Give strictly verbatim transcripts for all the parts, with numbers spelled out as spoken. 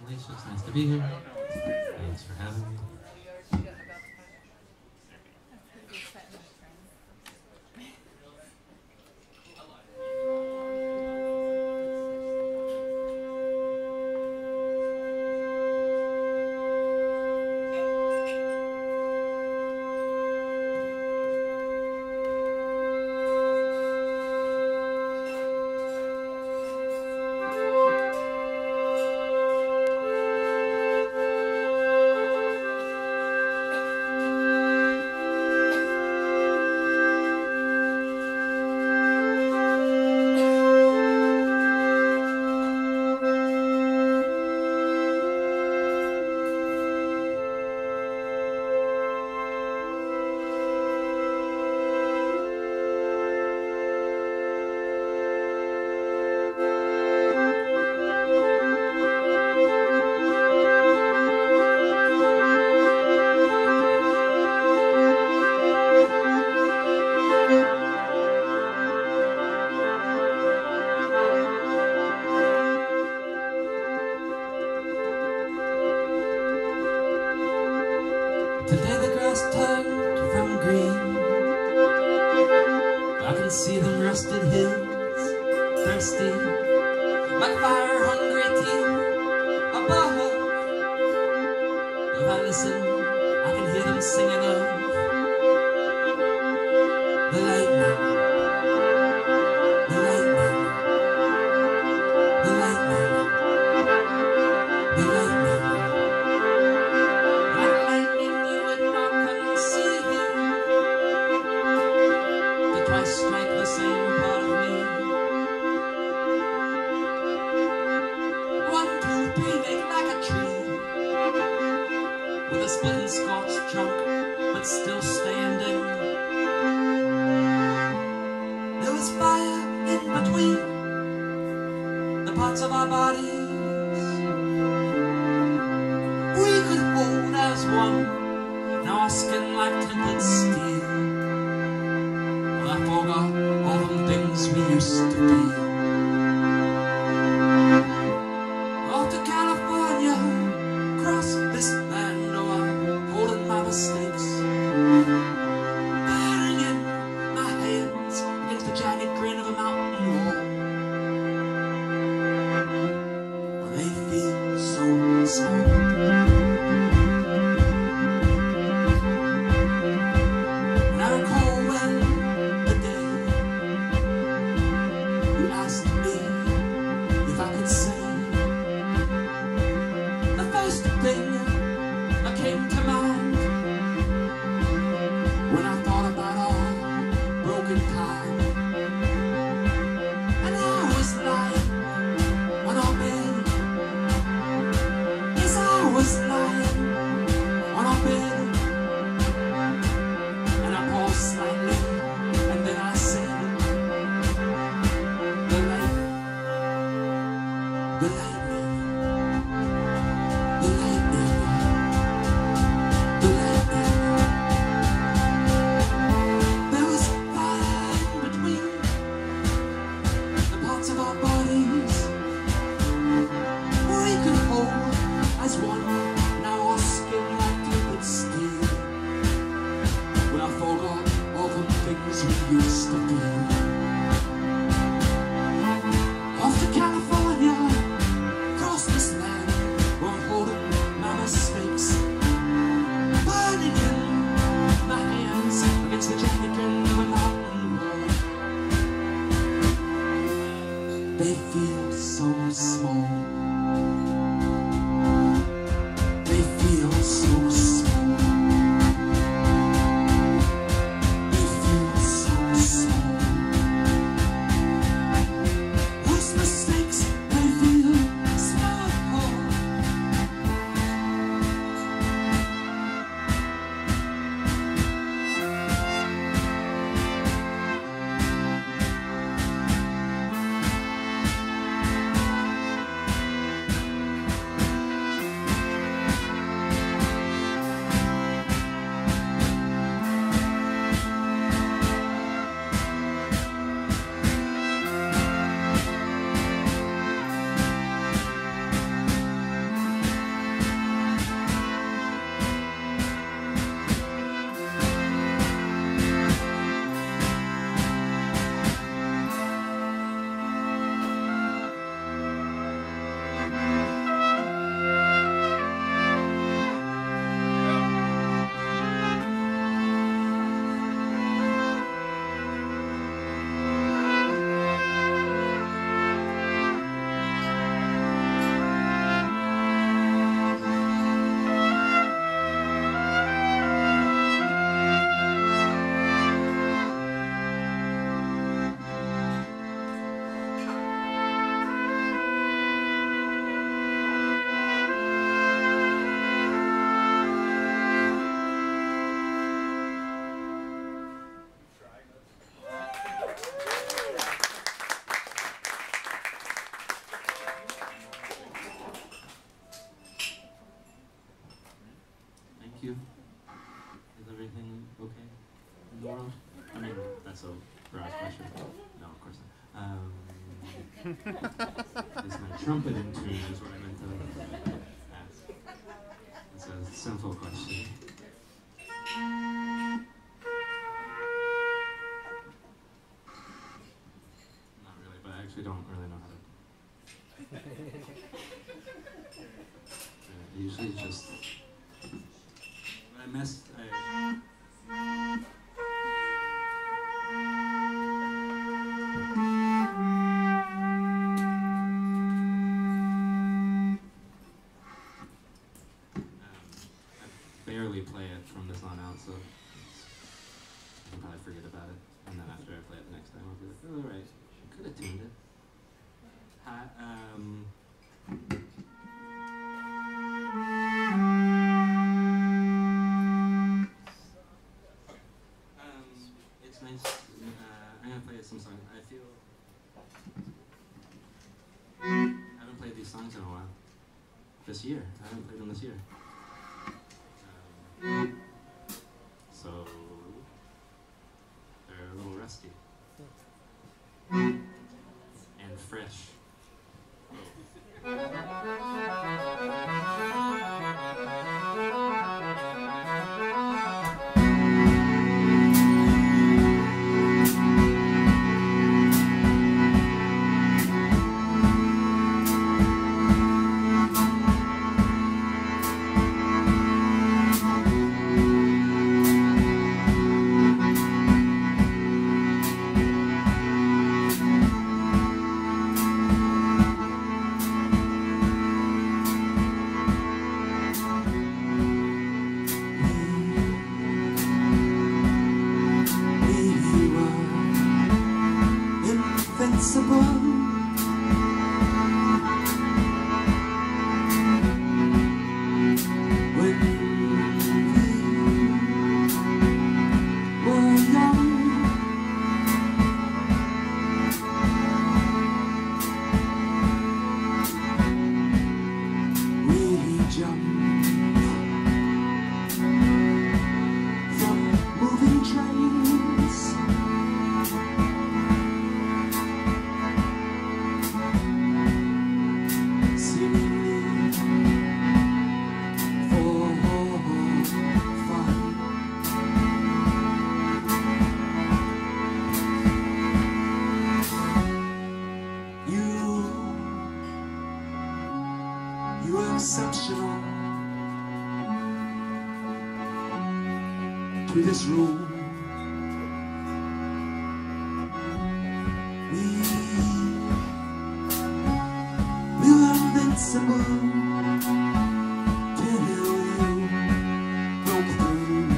Leash. It's nice to be here. Thanks for having me. Today the grass turned from green. I can see them rusted hills, thirsty, like fire-hungry teeth above. If I listen, I can hear them singing of the lightning, the lightning, the lightning, the lightning. Strike the same part of me. One, two, three, make like a tree, with a split and scorched trunk, but still standing. There was fire in between the parts of our bodies. We could hold as one, now our skin like tempered steel. I forgot all the things we used to be. Off to California, cross this land, oh, I'm holding my mistakes, bearing in my hands against the jagged grain of a mountain wall. They feel so small. And I recall when I you? Is everything okay in the world? I mean, that's a broad question. No, of course not. Um, is my trumpet in tune is what I meant to ask. It's a simple question. Not really, but I actually don't really know how to. Yeah, usually just. I missed. I, barely play it from this on out, so I'll probably forget about it. And then after I play it the next time, I'll be like, oh, right, I could have tuned it. Hi, um, um, it's nice. Uh, I'm gonna play some songs. I feel I haven't played these songs in a while. This year, I haven't played them this year. So they're a little rusty and fresh. Exceptional to this room. We we were invincible till you broke through.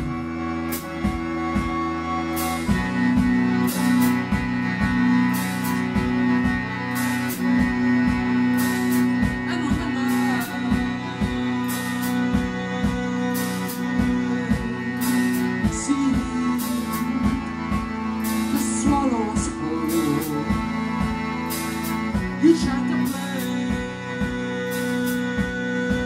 You tried to play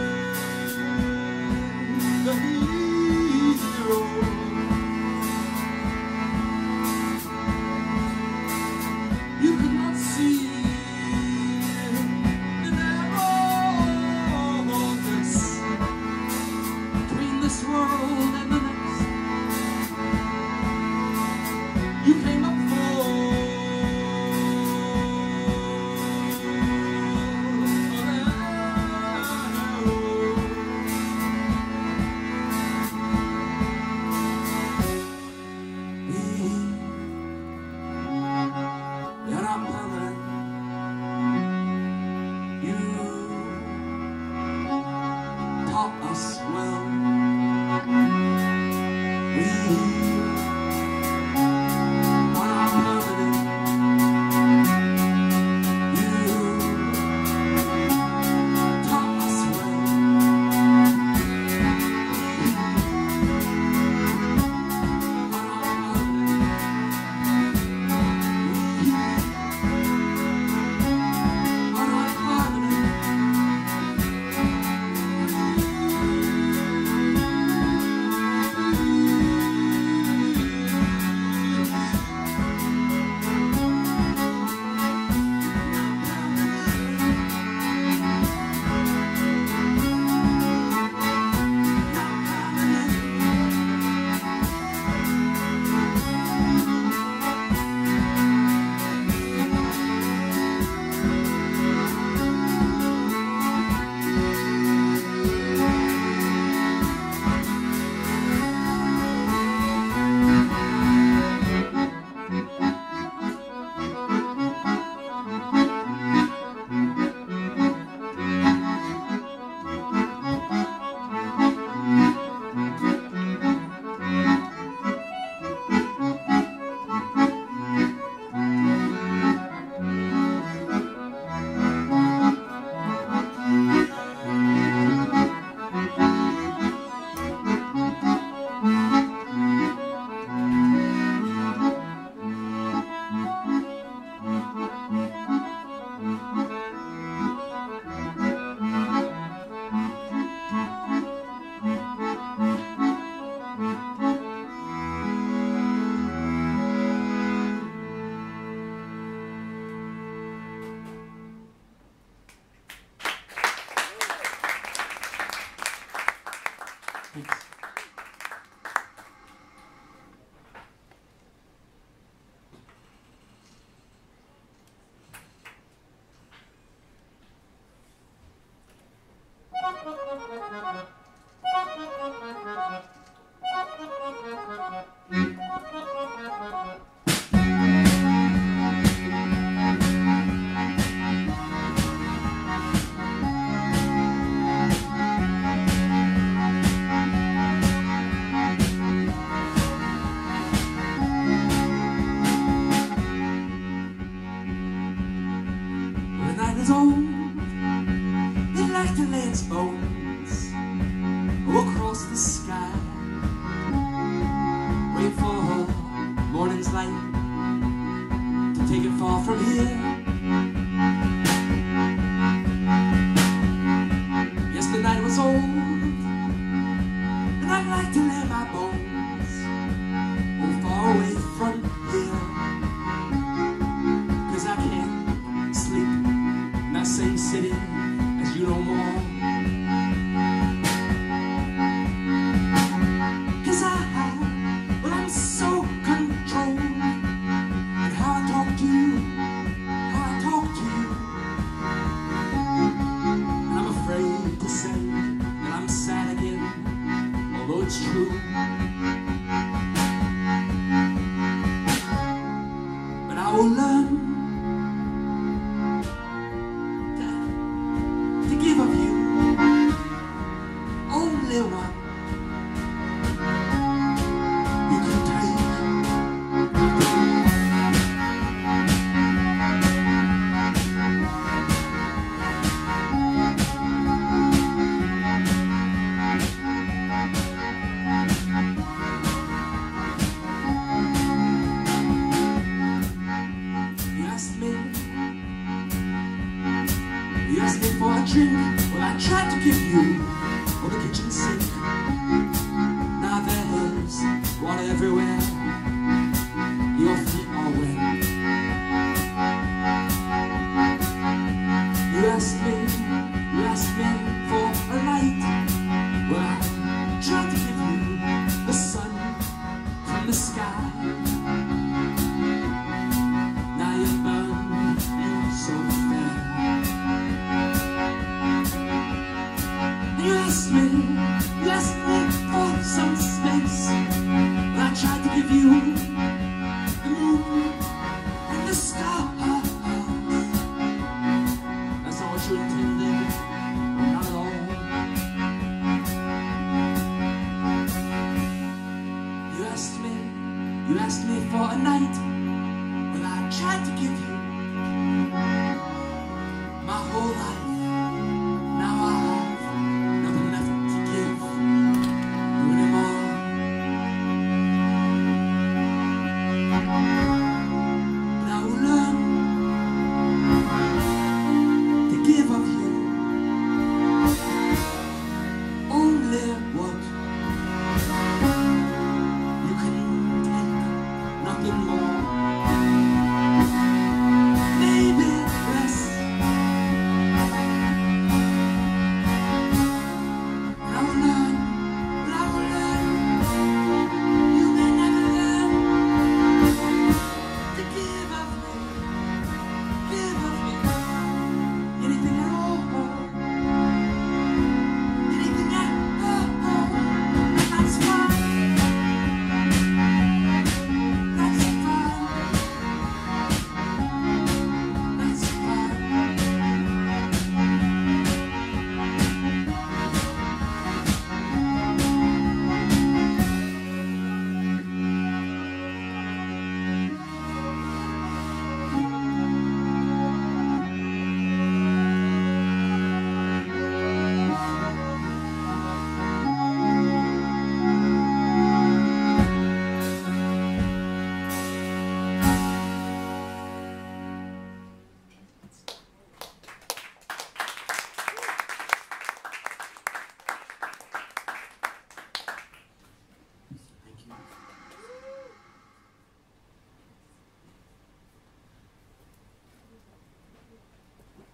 Thanks.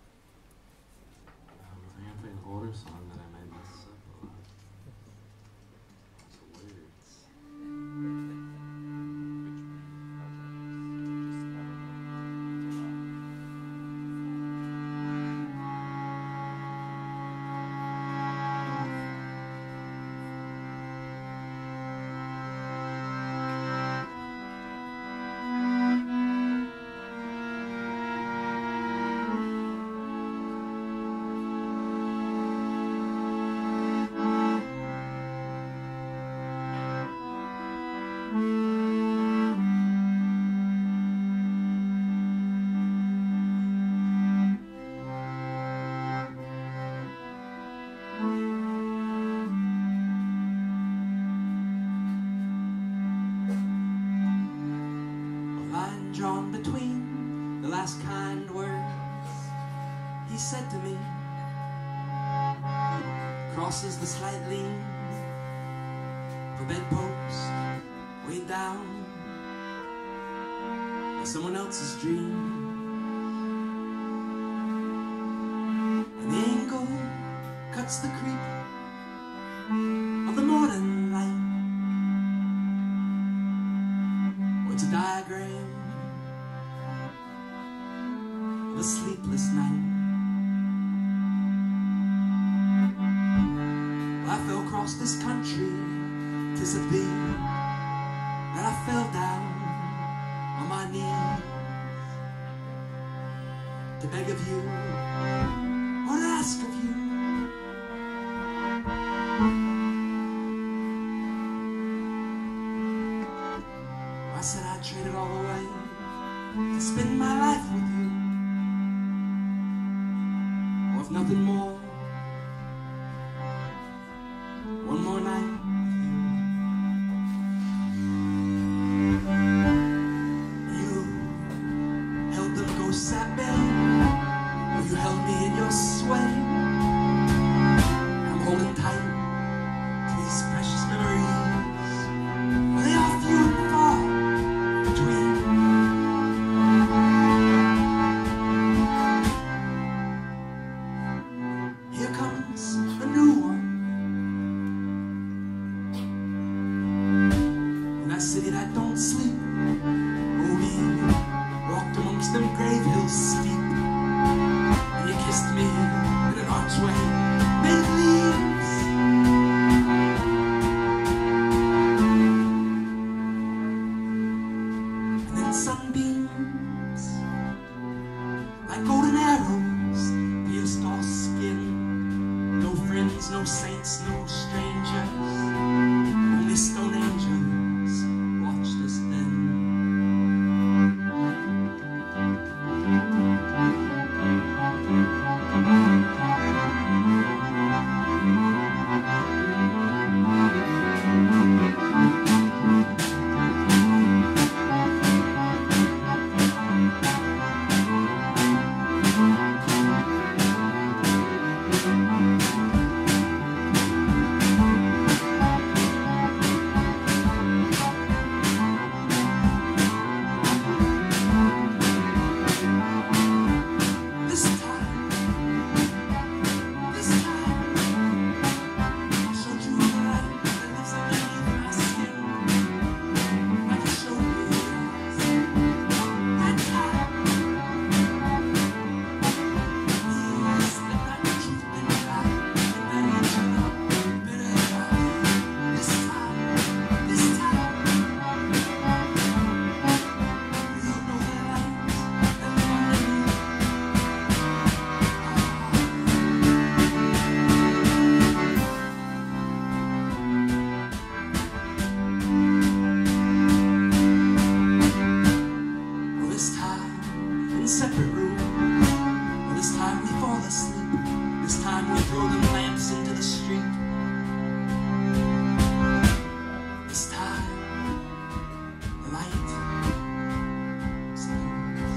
Song that I might mess up a lot. said to me crosses the slight lean of a bedpost way down by someone else's dream. And the angle cuts the creep of the morning light. Oh, it's a diagram of a sleepless night. Well, I fell across this country, 'tis a thee that I fell down on my knees to beg of you or to ask of you. I said I'd trade it all away to spend my life with you, or if nothing more, one more night with you. You held them ghosts at bay, or you held me in your sway. I'm holding tight to these precious memories. Are they all few and far between? Here comes a new one. In that city that don't sleep, oh, we walked amongst them grave hills steep, and you kissed me in an archway made of leaves. And then sunbeams like golden arrows pierced our skin. No friends, no saints, no strangers, only stone angels watched us then. This time, this time, I showed you the light that lives underneath my skin. I can show you yours. That time, years that not the truth and lie, and that each other bitter lie. This time, this time, you'll know the light that lives underneath. Well, this time in separate rooms. Well, this time we fall asleep. This time we throw them lamps into the street. This time the light sleeps.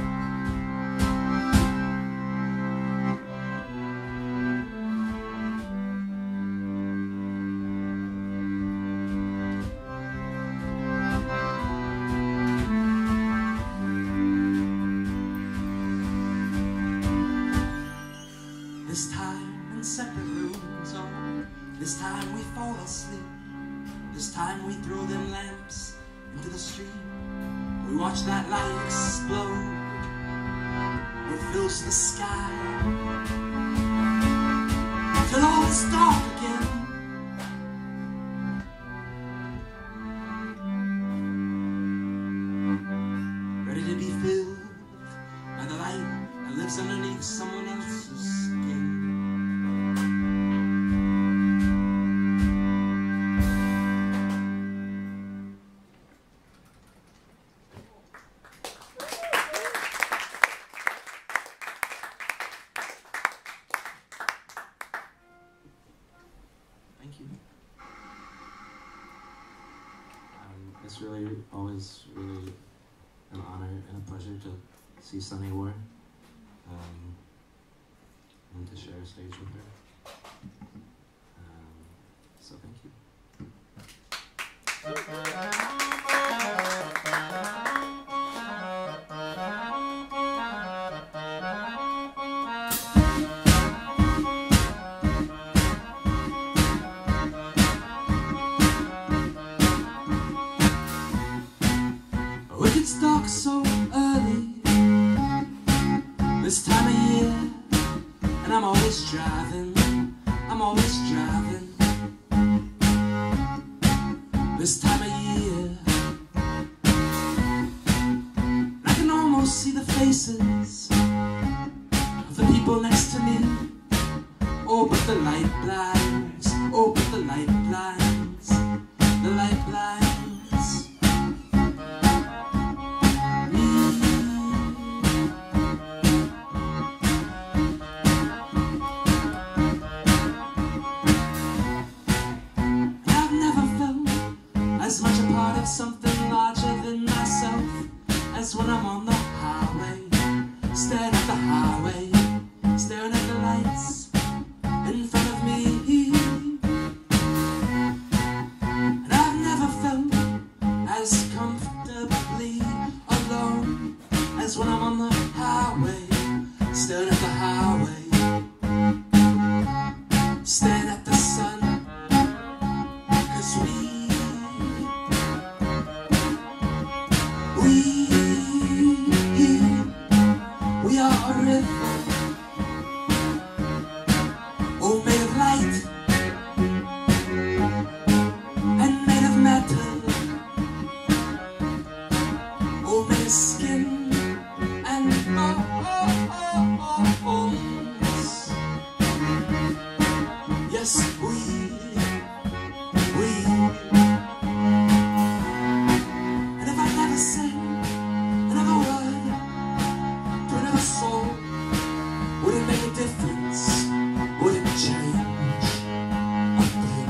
This time in separate rooms, oh, this time we fall asleep. This time we throw them lamps into the street. We watch that light explode. It fills the sky till all is dark again. Ready to be filled by the light that lives underneath someone else's skin. Thank you. Um, it's really always really an honor and a pleasure to see Sunny War. Um, and to share a stage with her. Um, so thank you. It gets dark so early this time of year, and I'm always driving, I'm always driving this time of year. I can almost see the faces of the people next to me. Oh, but the light blinds, oh, but the light blinds, the light blinds. As much a part of something larger than myself as when I'm on the highway, staring at the highway, staring at the lights in front of me. And I've never felt as comfortably alone as when I'm on the highway, staring at the highway, staring at the sun. 'Cause we We, we are a river, all made of light and made of metal, all made of skin and bones. Yes, we, we. Would it make a difference? Would it change a thing?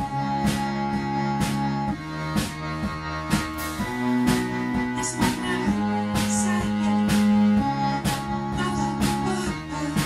Yes, if I never said another word.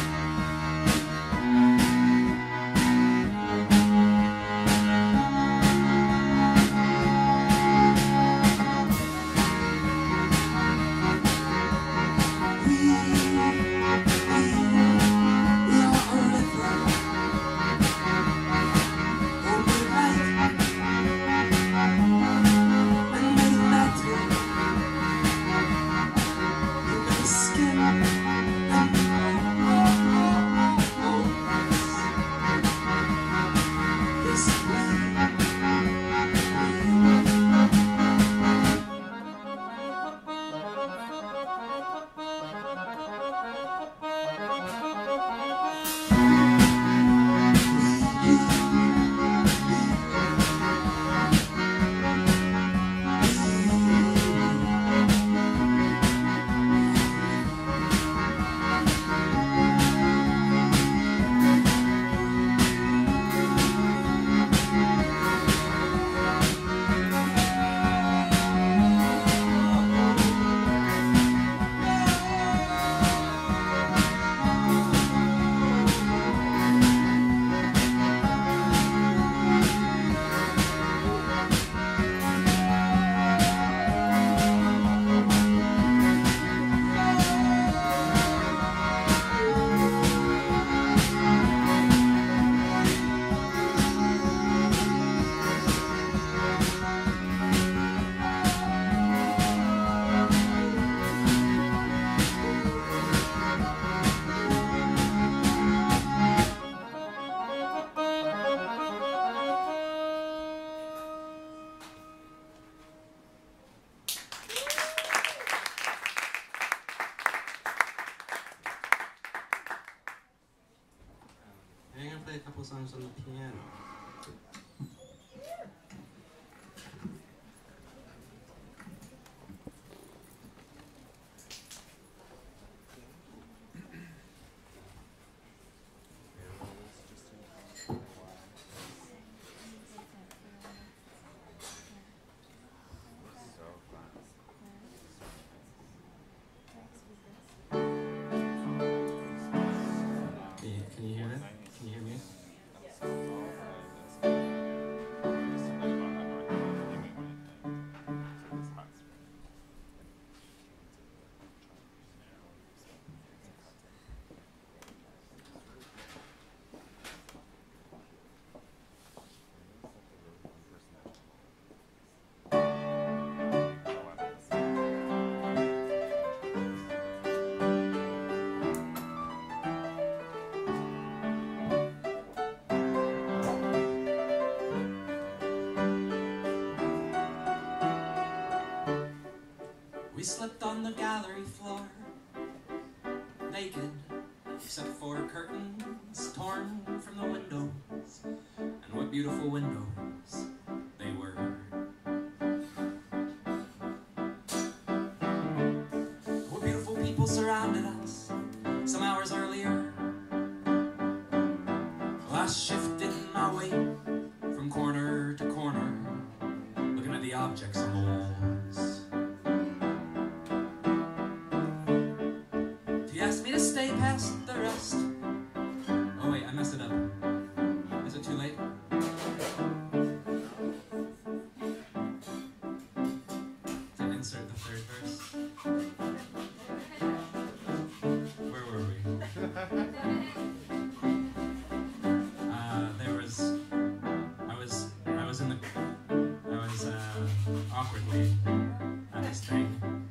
Play a couple songs on the piano. Can you hear it? We slept on the gallery floor, naked, except for curtains torn from the windows. And what beautiful windows they were. What beautiful people surrounded us some hours earlier. Well, I shifted my weight from corner to corner, looking at the objects on the walls. He asked me to stay past the rest. Oh wait, I messed it up. Is it too late? To insert the third verse. Where were we? Uh, there was, I was, I was in the, I was uh, awkwardly at this thing.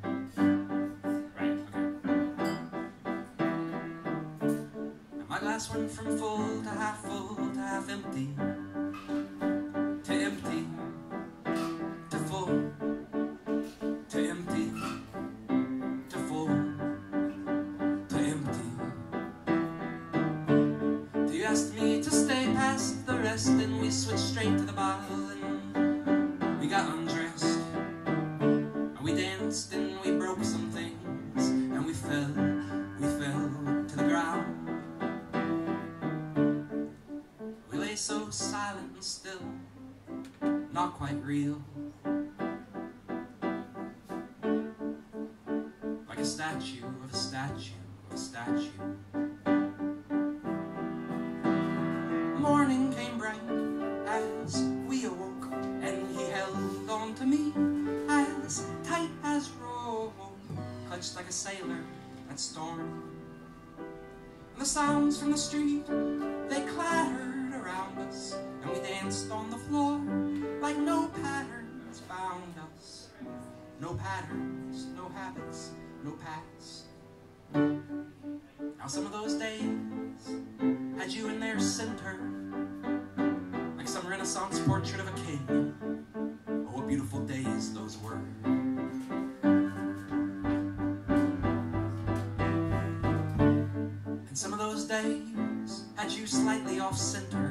My glass went from full to half full to half empty, to empty, to full, to empty, to full, to empty. He asked me to stay past the rest, and we switched straight to the bottle, and we got undressed, and we danced, and we broke some things, and we fell, we fell to the ground. So silent and still, not quite real, like a statue of a statue of a statue. Morning came bright as we awoke, and he held on to me as tight as rope, clutched like a sailor at storm. And the sounds from the street, they clattered around us, and we danced on the floor like no patterns bound us. No patterns, no habits, no past. Now some of those days had you in their center, like some Renaissance portrait of a king. Oh, what beautiful days those were. And some of those days had you slightly off-center,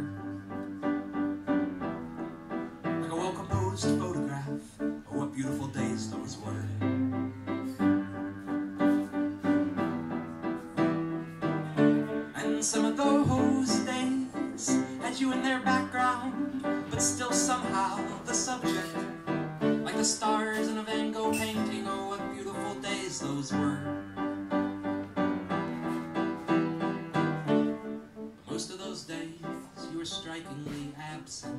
like a well-composed photograph. Oh, what beautiful days those were. And some of those days had you in their background, but still somehow the subject, like the stars in a Van Gogh painting. Oh, what beautiful days those were. Most of those days you were strikingly absent.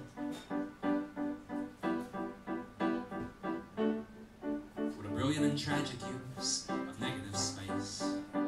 What a brilliant and tragic use of negative space.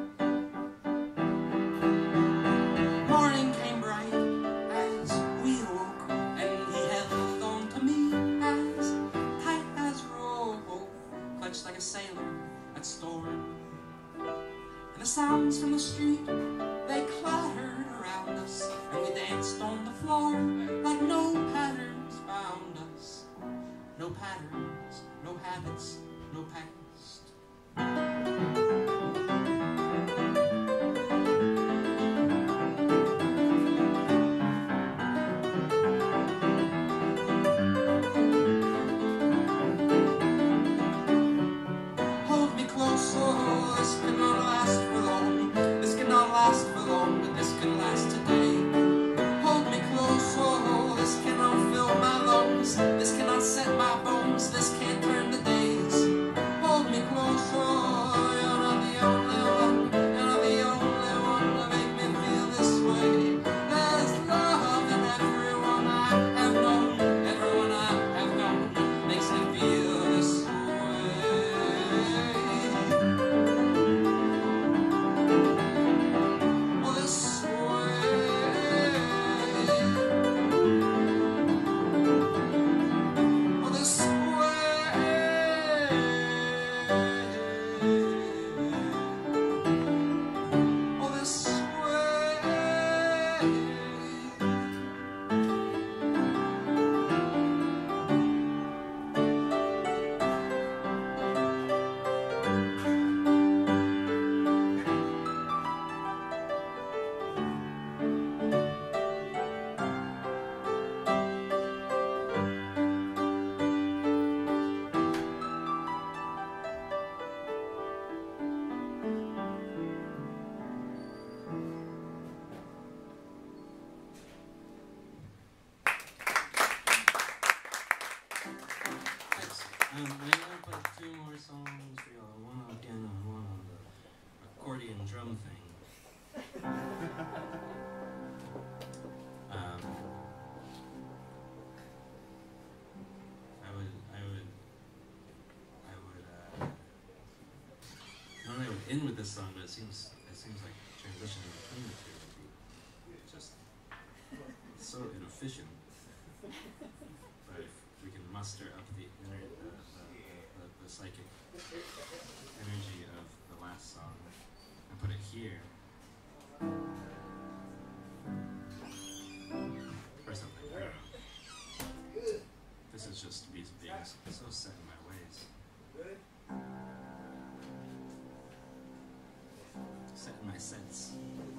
Morning came bright as we awoke, and he held on to me as tight as rope, clutched like a sailor at storm. And the sounds from the street, they clattered around us, and we danced on the floor like no patterns bound us. No patterns, no habits, no past. Hold me close, oh, this cannot last for long. This cannot last for long, but this can last today. Hold me close, oh, this cannot fill my lungs. This cannot set my bones. Um, I'm gonna put two more songs for y'all. One on piano and one on the accordion drum thing. um, I would, I would, I would. Uh, normally I would end with this song, but it seems, it seems like transitioning between the two would be just so inefficient. But if we can muster up the inner, the, the, the, the psychic energy of the last song and put it here, or something, I don't know. This is just me being so set in my ways. Set in my sense.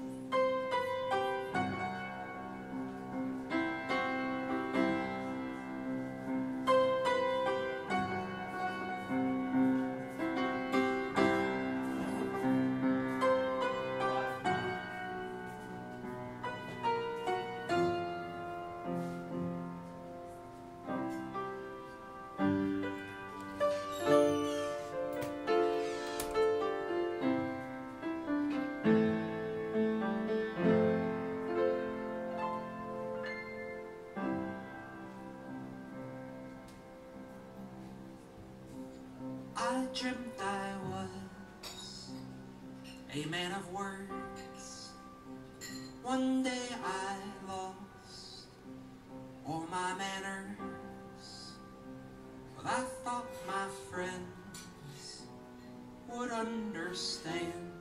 I dreamt I was a man of words. One day I lost all my manners, but I thought my friends would understand.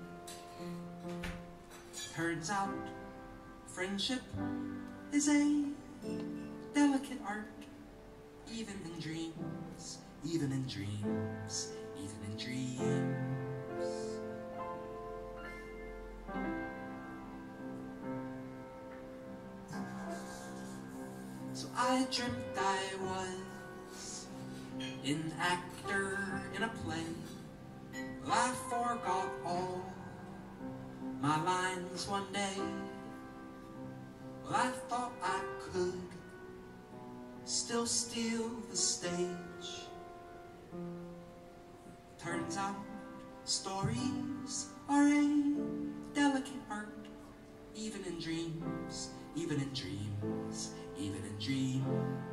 Turns out friendship is a delicate art, even in dreams. Even in dreams, even in dreams. So I dreamt I was an actor in a play. Well, I forgot all my lines one day. Well, I thought I could still steal the stage. Turns out stories are a delicate art, even in dreams, even in dreams, even in dreams.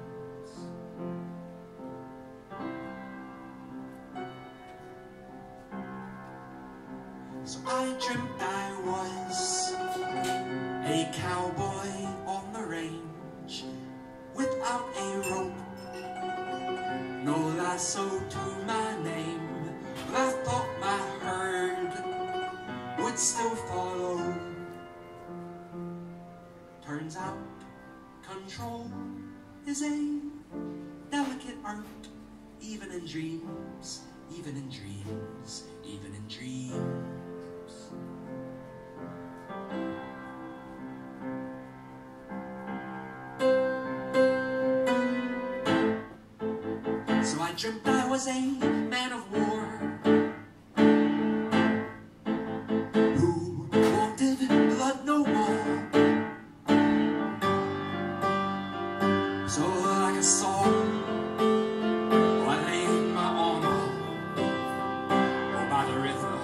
So I dreamt I was a cowboy on the range without a rope, no lasso to my name. But I thought my herd would still follow. Turns out control is a delicate art, even in dreams, even in dreams, even in dreams. So I dreamt I was a man of war who wanted blood no more. So like a song, oh, I laid my armor oh, by the river,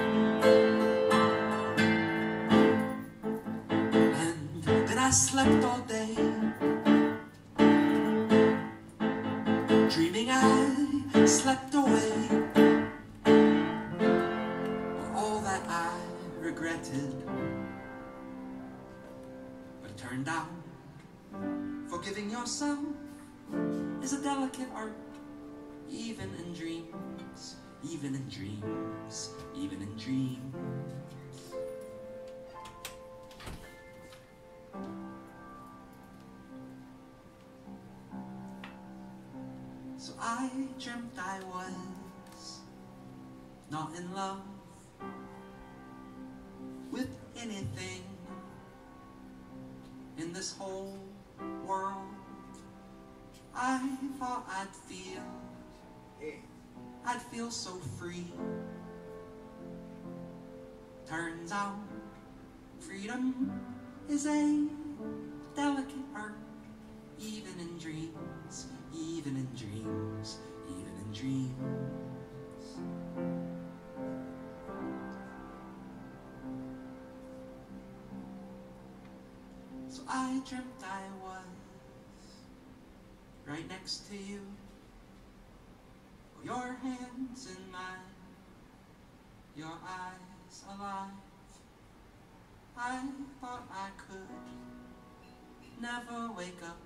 and then I slept all day, dreaming I slept away all that I regretted. But it turned out forgiving yourself is a delicate art, even in dreams, even in dreams, even in dreams. So I dreamt I was not in love with anything in this whole world. I thought I'd feel, I'd feel so free. Turns out freedom is a delicate art, even in dreams, even in dreams, even in dreams. dreamt I was right next to you, your hands in mine, your eyes alive. I thought I could never wake up.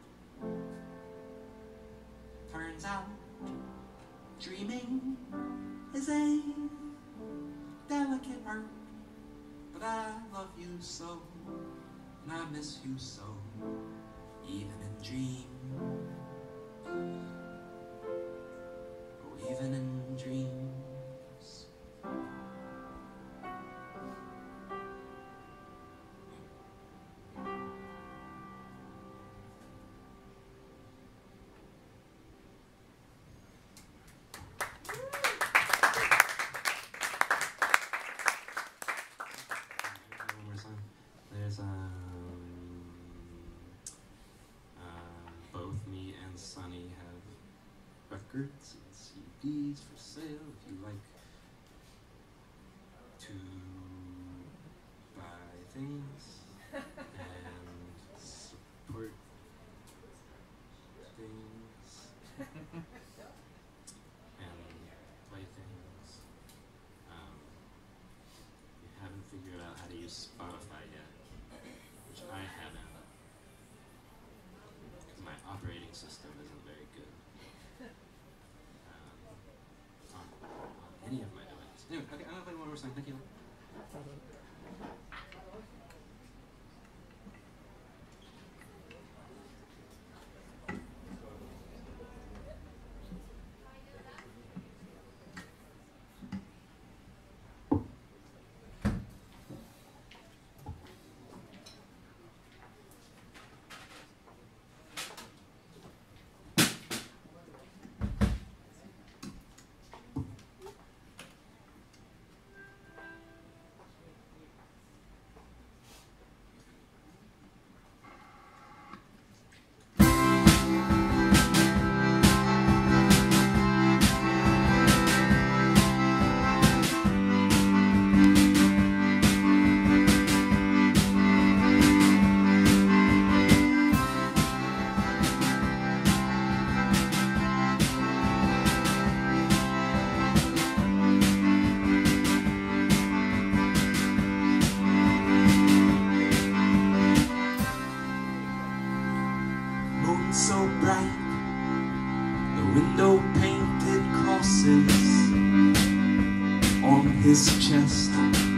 Turns out dreaming is a delicate art, but I love you so, and I miss you so, even in dreams. Oh, even in dreams. There's um, uh, both me and Sunny have records and C Ds for sale if you like to buy things and support things and play things. Um, you haven't figured out how to use Spotify yet, which I haven't, because my operating system isn't very good um, on, on any of my devices. Anyway, okay, I'm gonna play one more song. Thank you. So bright, the window painted crosses on his chest,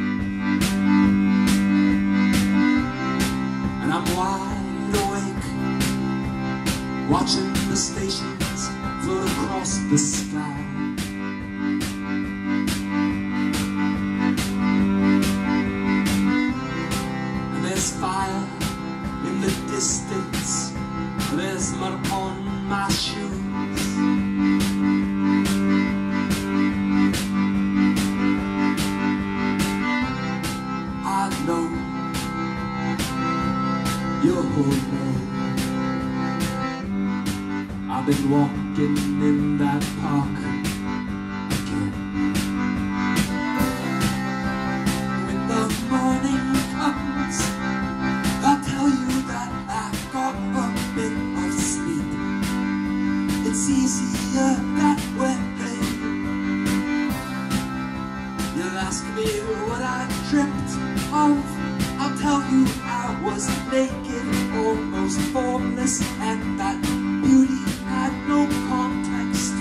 and I'm wide awake, watching the stations float across the sky. And there's fire in the distance, there's mud upon my shoes. I know you'll know. I've been walking in that park again. When the morning comes, I'll tell you that I got a bit of sleep. It's easier that way. You'll ask me what I dreamt of. I'll tell you I was naked, almost formless, and that beauty had no context.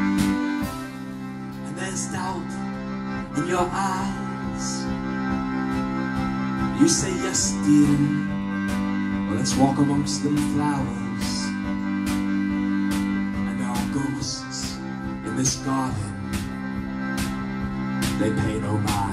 And there's doubt in your eyes. You say yes, dear. Well, let's walk amongst them flowers. And there are ghosts in this garden. They pay no mind.